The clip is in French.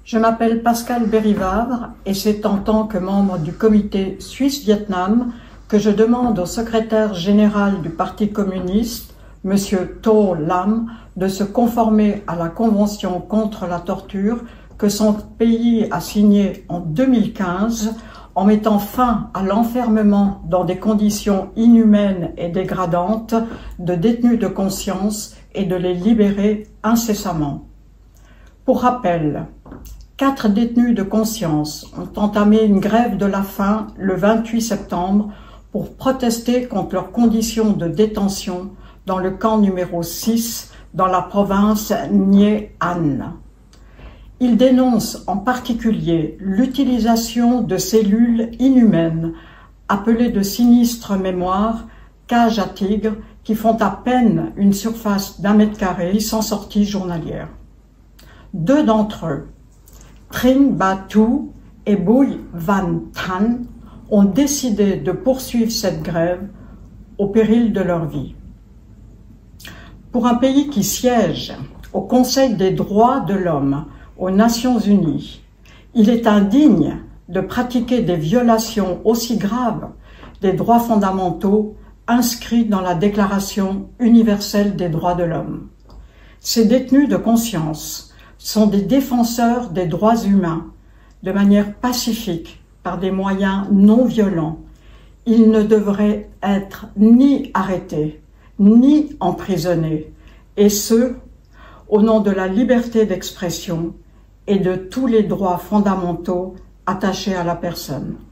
Je m'appelle Pascale Bérivavre et c'est en tant que membre du comité Suisse-Vietnam que je demande au secrétaire général du Parti communiste, M. To Lam, de se conformer à la Convention contre la torture que son pays a signée en 2015 en mettant fin à l'enfermement dans des conditions inhumaines et dégradantes de détenus de conscience et de les libérer incessamment. Pour rappel, 4 détenus de conscience ont entamé une grève de la faim le 28 septembre pour protester contre leurs conditions de détention dans le camp numéro 6 dans la province Nye An. Ils dénoncent en particulier l'utilisation de cellules inhumaines, appelées de sinistre mémoire cages à tigres, qui font à peine une surface d'1 mètre carré sans sortie journalière. 2 d'entre eux, Trinh Ba Tu et Bui Van Thanh, ont décidé de poursuivre cette grève au péril de leur vie. Pour un pays qui siège au Conseil des droits de l'homme aux Nations Unies, il est indigne de pratiquer des violations aussi graves des droits fondamentaux inscrits dans la Déclaration universelle des droits de l'homme. Ces détenus de conscience sont des défenseurs des droits humains de manière pacifique par des moyens non violents. Ils ne devraient être ni arrêtés, ni emprisonnés, et ce, au nom de la liberté d'expression et de tous les droits fondamentaux attachés à la personne.